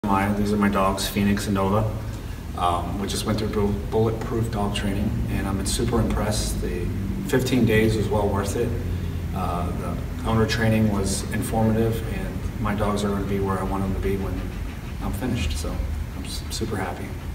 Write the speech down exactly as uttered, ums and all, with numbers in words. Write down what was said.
These are my dogs, Fenix and Nova. Um, we just went through Bulletproof Dog Training, and I'm super impressed. The fifteen days was well worth it. Uh, the owner training was informative, and my dogs are going to be where I want them to be when I'm finished. So I'm super happy.